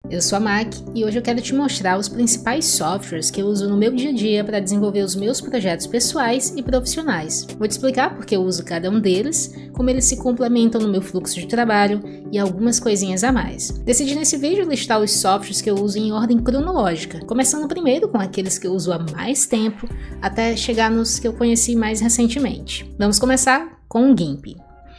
Eu sou a Mac e hoje eu quero te mostrar os principais softwares que eu uso no meu dia a dia para desenvolver os meus projetos pessoais e profissionais. Vou te explicar porque eu uso cada um deles, como eles se complementam no meu fluxo de trabalho e algumas coisinhas a mais. Decidi nesse vídeo listar os softwares que eu uso em ordem cronológica, começando primeiro com aqueles que eu uso há mais tempo, até chegar nos que eu conheci mais recentemente. Vamos começar com o GIMP.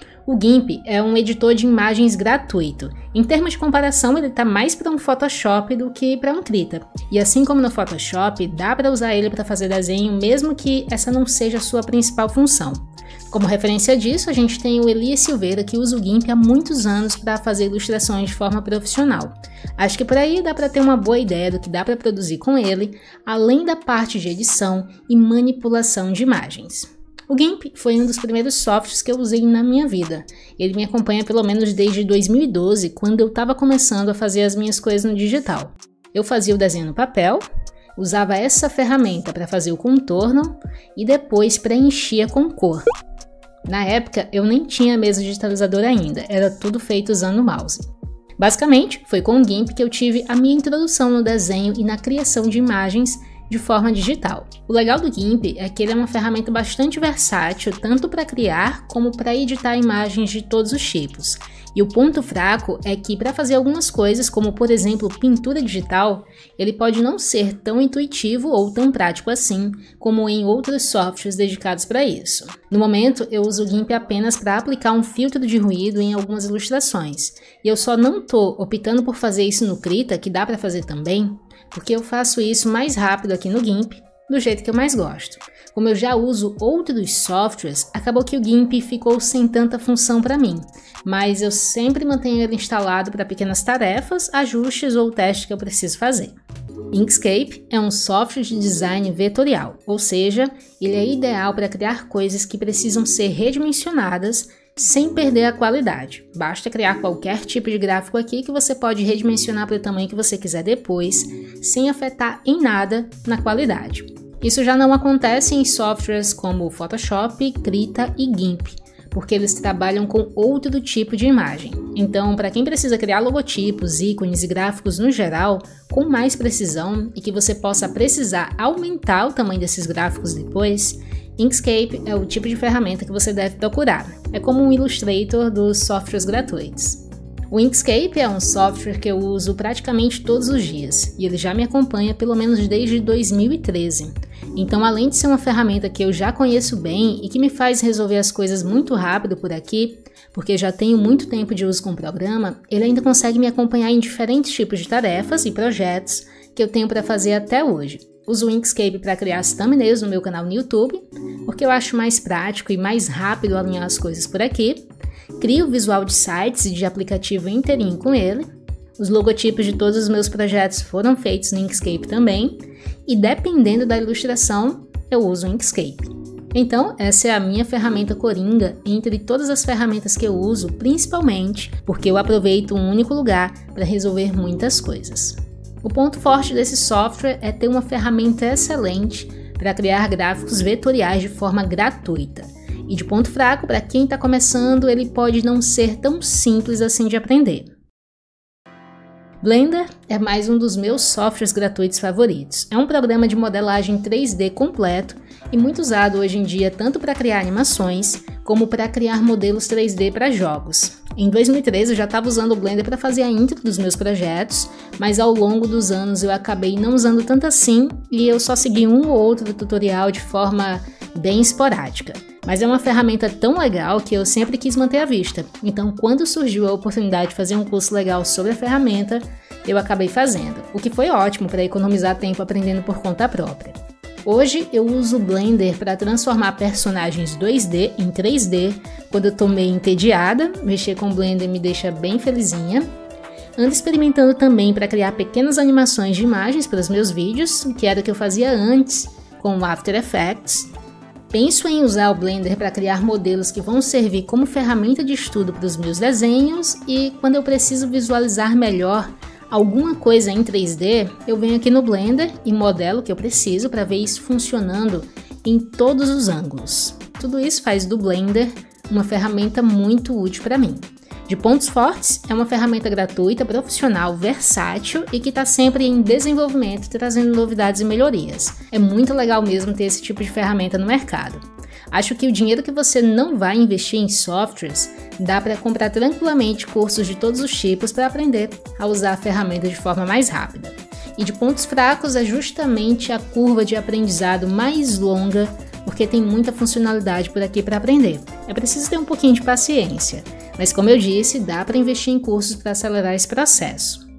O GIMP é um editor de imagens gratuito. Em termos de comparação, ele está mais para um Photoshop do que para um Krita. E assim como no Photoshop, dá para usar ele para fazer desenho, mesmo que essa não seja a sua principal função. Como referência disso, a gente tem o Elias Silveira, que usa o GIMP há muitos anos para fazer ilustrações de forma profissional. Acho que por aí dá para ter uma boa ideia do que dá para produzir com ele, além da parte de edição e manipulação de imagens. O GIMP foi um dos primeiros softwares que eu usei na minha vida. Ele me acompanha pelo menos desde 2012, quando eu estava começando a fazer as minhas coisas no digital. Eu fazia o desenho no papel, usava essa ferramenta para fazer o contorno e depois preenchia com cor. Na época, eu nem tinha mesa digitalizadora ainda, era tudo feito usando o mouse. Basicamente, foi com o GIMP que eu tive a minha introdução no desenho e na criação de imagens de forma digital. O legal do GIMP é que ele é uma ferramenta bastante versátil, tanto para criar como para editar imagens de todos os tipos. E o ponto fraco é que para fazer algumas coisas, como por exemplo pintura digital, ele pode não ser tão intuitivo ou tão prático assim, como em outros softwares dedicados para isso. No momento, eu uso o GIMP apenas para aplicar um filtro de ruído em algumas ilustrações. E eu só não estou optando por fazer isso no Krita, que dá para fazer também, porque eu faço isso mais rápido aqui no GIMP, do jeito que eu mais gosto. Como eu já uso outros softwares, acabou que o GIMP ficou sem tanta função para mim, mas eu sempre mantenho ele instalado para pequenas tarefas, ajustes ou testes que eu preciso fazer. Inkscape é um software de design vetorial, ou seja, ele é ideal para criar coisas que precisam ser redimensionadas sem perder a qualidade. Basta criar qualquer tipo de gráfico aqui que você pode redimensionar para o tamanho que você quiser depois, sem afetar em nada na qualidade. Isso já não acontece em softwares como Photoshop, Krita e GIMP, porque eles trabalham com outro tipo de imagem. Então, para quem precisa criar logotipos, ícones e gráficos no geral, com mais precisão e que você possa precisar aumentar o tamanho desses gráficos depois, Inkscape é o tipo de ferramenta que você deve procurar. É como um Illustrator dos softwares gratuitos. O Inkscape é um software que eu uso praticamente todos os dias e ele já me acompanha pelo menos desde 2013. Então, além de ser uma ferramenta que eu já conheço bem e que me faz resolver as coisas muito rápido por aqui, porque já tenho muito tempo de uso com o programa, ele ainda consegue me acompanhar em diferentes tipos de tarefas e projetos que eu tenho para fazer até hoje. Uso o Inkscape para criar as thumbnails no meu canal no YouTube, porque eu acho mais prático e mais rápido alinhar as coisas por aqui. Crio o visual de sites e de aplicativo inteirinho com ele. Os logotipos de todos os meus projetos foram feitos no Inkscape também. E dependendo da ilustração, eu uso o Inkscape. Então, essa é a minha ferramenta coringa entre todas as ferramentas que eu uso, principalmente porque eu aproveito um único lugar para resolver muitas coisas. O ponto forte desse software é ter uma ferramenta excelente para criar gráficos vetoriais de forma gratuita. E de ponto fraco, para quem está começando, ele pode não ser tão simples assim de aprender. Blender é mais um dos meus softwares gratuitos favoritos. É um programa de modelagem 3D completo e muito usado hoje em dia tanto para criar animações como para criar modelos 3D para jogos. Em 2013 eu já estava usando o Blender para fazer a intro dos meus projetos, mas ao longo dos anos eu acabei não usando tanto assim e eu só segui um ou outro tutorial de forma bem esporádica. Mas é uma ferramenta tão legal que eu sempre quis manter à vista. Então, quando surgiu a oportunidade de fazer um curso legal sobre a ferramenta, eu acabei fazendo, o que foi ótimo para economizar tempo aprendendo por conta própria. Hoje eu uso o Blender para transformar personagens 2D em 3D quando eu tô meio entediada. Mexer com o Blender me deixa bem felizinha. Ando experimentando também para criar pequenas animações de imagens para os meus vídeos, que era o que eu fazia antes com o After Effects. Penso em usar o Blender para criar modelos que vão servir como ferramenta de estudo para os meus desenhos e quando eu preciso visualizar melhor alguma coisa em 3D, eu venho aqui no Blender e modelo o que eu preciso para ver isso funcionando em todos os ângulos. Tudo isso faz do Blender uma ferramenta muito útil para mim. De pontos fortes, é uma ferramenta gratuita, profissional, versátil e que está sempre em desenvolvimento, trazendo novidades e melhorias. É muito legal mesmo ter esse tipo de ferramenta no mercado. Acho que o dinheiro que você não vai investir em softwares, dá para comprar tranquilamente cursos de todos os tipos para aprender a usar a ferramenta de forma mais rápida. E de pontos fracos é justamente a curva de aprendizado mais longa, porque tem muita funcionalidade por aqui para aprender. É preciso ter um pouquinho de paciência. Mas como eu disse, dá para investir em cursos para acelerar esse processo.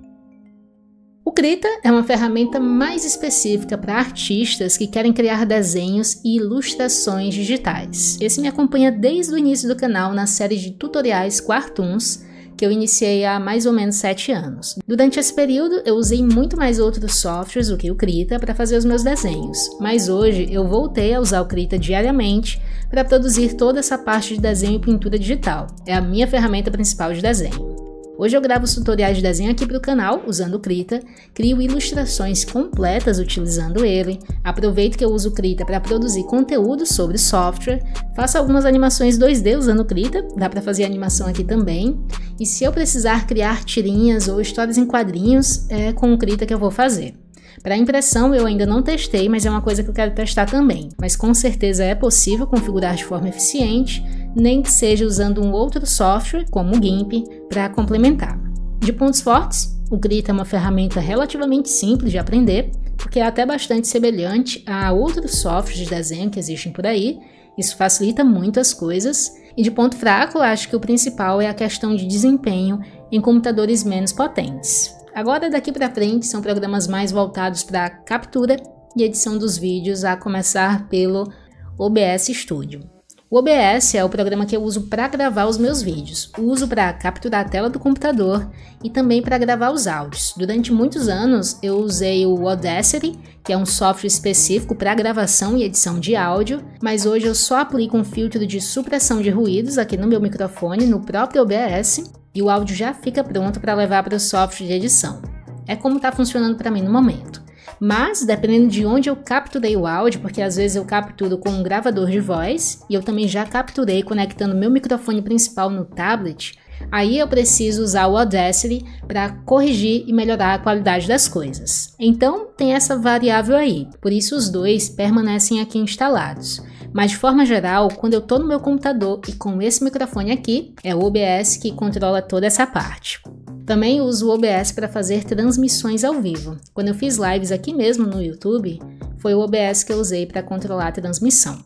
O Krita é uma ferramenta mais específica para artistas que querem criar desenhos e ilustrações digitais. Esse me acompanha desde o início do canal na série de tutoriais Quartoons, que eu iniciei há mais ou menos 7 anos. Durante esse período, eu usei muito mais outros softwares do que o Krita para fazer os meus desenhos, mas hoje eu voltei a usar o Krita diariamente para produzir toda essa parte de desenho e pintura digital. É a minha ferramenta principal de desenho. Hoje eu gravo os tutoriais de desenho aqui para o canal, usando o Krita, crio ilustrações completas utilizando ele, aproveito que eu uso o Krita para produzir conteúdo sobre software, faço algumas animações 2D usando o Krita, dá para fazer animação aqui também, e se eu precisar criar tirinhas ou histórias em quadrinhos, é com o Krita que eu vou fazer. Para impressão eu ainda não testei, mas é uma coisa que eu quero testar também. Mas com certeza é possível configurar de forma eficiente, nem que seja usando um outro software, como o GIMP, para complementar. De pontos fortes, o Krita é uma ferramenta relativamente simples de aprender, porque é até bastante semelhante a outros softwares de desenho que existem por aí. Isso facilita muito as coisas. E de ponto fraco, acho que o principal é a questão de desempenho em computadores menos potentes. Agora, daqui para frente, são programas mais voltados para captura e edição dos vídeos, a começar pelo OBS Studio. O OBS é o programa que eu uso para gravar os meus vídeos. Uso para capturar a tela do computador e também para gravar os áudios. Durante muitos anos, eu usei o Audacity, que é um software específico para gravação e edição de áudio, mas hoje eu só aplico um filtro de supressão de ruídos aqui no meu microfone, no próprio OBS, e o áudio já fica pronto para levar para o software de edição. É como está funcionando para mim no momento. Mas, dependendo de onde eu capturei o áudio, porque às vezes eu capturo com um gravador de voz, e eu também já capturei conectando meu microfone principal no tablet, aí eu preciso usar o Audacity para corrigir e melhorar a qualidade das coisas. Então, tem essa variável aí, por isso os dois permanecem aqui instalados. Mas de forma geral, quando eu estou no meu computador e com esse microfone aqui, é o OBS que controla toda essa parte. Também uso o OBS para fazer transmissões ao vivo. Quando eu fiz lives aqui mesmo no YouTube, foi o OBS que eu usei para controlar a transmissão.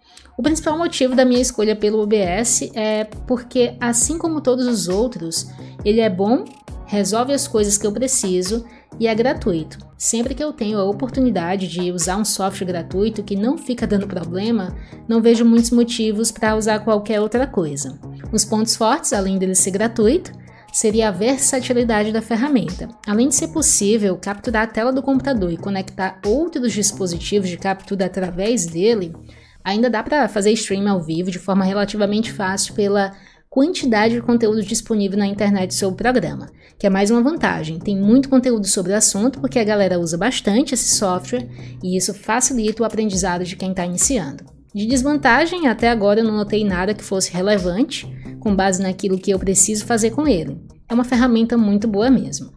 O principal motivo da minha escolha pelo OBS é porque, assim como todos os outros, ele é bom, resolve as coisas que eu preciso e é gratuito. Sempre que eu tenho a oportunidade de usar um software gratuito que não fica dando problema, não vejo muitos motivos para usar qualquer outra coisa. Os pontos fortes, além dele ser gratuito, seria a versatilidade da ferramenta. Além de ser possível capturar a tela do computador e conectar outros dispositivos de captura através dele, ainda dá para fazer stream ao vivo de forma relativamente fácil pela quantidade de conteúdo disponível na internet sobre o programa, que é mais uma vantagem. Tem muito conteúdo sobre o assunto porque a galera usa bastante esse software e isso facilita o aprendizado de quem está iniciando. De desvantagem, até agora eu não notei nada que fosse relevante, com base naquilo que eu preciso fazer com ele. É uma ferramenta muito boa mesmo.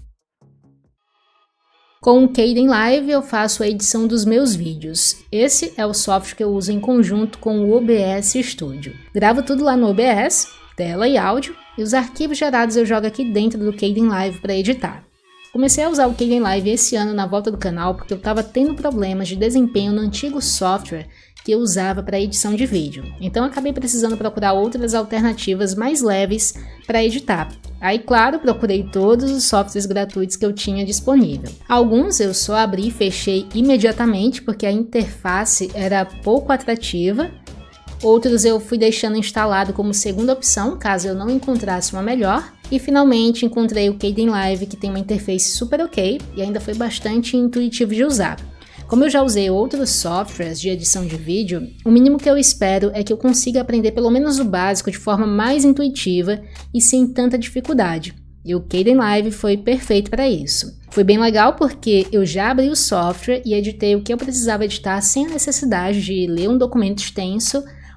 Com o Kdenlive eu faço a edição dos meus vídeos. Esse é o software que eu uso em conjunto com o OBS Studio. Gravo tudo lá no OBS, tela e áudio, e os arquivos gerados eu jogo aqui dentro do Kdenlive para editar. Comecei a usar o Kdenlive esse ano na volta do canal porque eu estava tendo problemas de desempenho no antigo software que eu usava para edição de vídeo. Então acabei precisando procurar outras alternativas mais leves para editar. Aí, claro, procurei todos os softwares gratuitos que eu tinha disponível. Alguns eu só abri e fechei imediatamente porque a interface era pouco atrativa. Outros eu fui deixando instalado como segunda opção, caso eu não encontrasse uma melhor. E finalmente encontrei o Kdenlive, que tem uma interface super ok e ainda foi bastante intuitivo de usar. Como eu já usei outros softwares de edição de vídeo, o mínimo que eu espero é que eu consiga aprender pelo menos o básico de forma mais intuitiva e sem tanta dificuldade. E o Kdenlive foi perfeito para isso. Foi bem legal porque eu já abri o software e editei o que eu precisava editar sem a necessidade de ler um documento extenso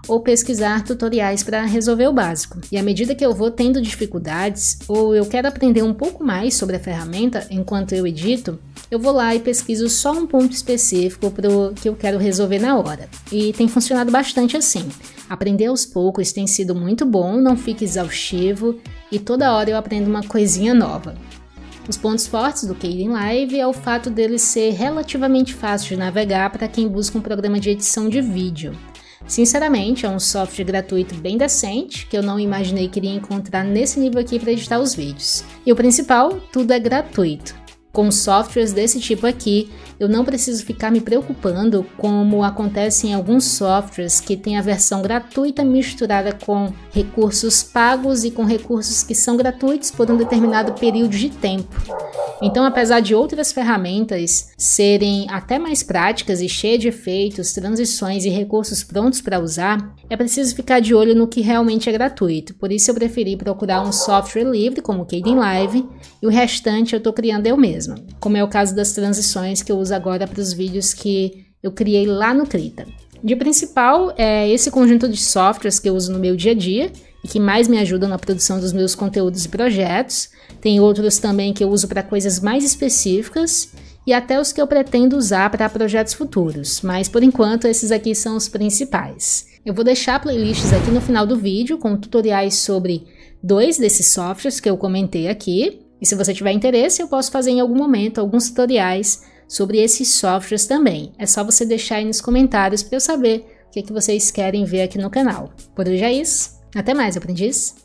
ou pesquisar tutoriais para resolver o básico. E à medida que eu vou tendo dificuldades ou eu quero aprender um pouco mais sobre a ferramenta enquanto eu edito, eu vou lá e pesquiso só um ponto específico pro que eu quero resolver na hora. E tem funcionado bastante assim. Aprender aos poucos tem sido muito bom, não fica exaustivo e toda hora eu aprendo uma coisinha nova. Os pontos fortes do Kdenlive é o fato dele ser relativamente fácil de navegar para quem busca um programa de edição de vídeo. Sinceramente, é um software gratuito bem decente, que eu não imaginei que iria encontrar nesse nível aqui para editar os vídeos. E o principal, tudo é gratuito. Com softwares desse tipo aqui, eu não preciso ficar me preocupando como acontece em alguns softwares que tem a versão gratuita misturada com recursos pagos e com recursos que são gratuitos por um determinado período de tempo. Então, apesar de outras ferramentas serem até mais práticas e cheias de efeitos, transições e recursos prontos para usar, é preciso ficar de olho no que realmente é gratuito. Por isso eu preferi procurar um software livre como o Kdenlive e o restante eu estou criando eu mesma, como é o caso das transições que eu uso agora para os vídeos que eu criei lá no Krita. De principal é esse conjunto de softwares que eu uso no meu dia a dia e que mais me ajudam na produção dos meus conteúdos e projetos. Tem outros também que eu uso para coisas mais específicas e até os que eu pretendo usar para projetos futuros, mas por enquanto esses aqui são os principais. Eu vou deixar playlists aqui no final do vídeo com tutoriais sobre 2 desses softwares que eu comentei aqui, e se você tiver interesse eu posso fazer em algum momento alguns tutoriais sobre esses softwares também. É só você deixar aí nos comentários para eu saber o que vocês querem ver aqui no canal. Por hoje é isso. Até mais, aprendiz!